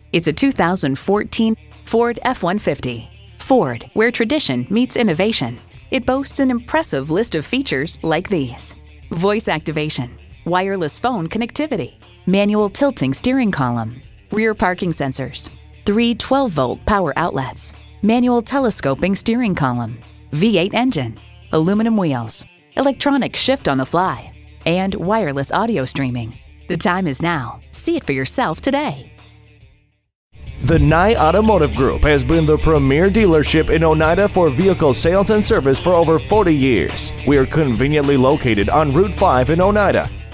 It's a 2014 Ford F-150. Ford, where tradition meets innovation. It boasts an impressive list of features like these: voice activation, wireless phone connectivity, manual tilting steering column, rear parking sensors, 3 12-volt power outlets, manual telescoping steering column, V8 engine, aluminum wheels, electronic shift on the fly, and wireless audio streaming. The time is now. See it for yourself today. The Nye Automotive Group has been the premier dealership in Oneida for vehicle sales and service for over 40 years. We are conveniently located on Route 5 in Oneida.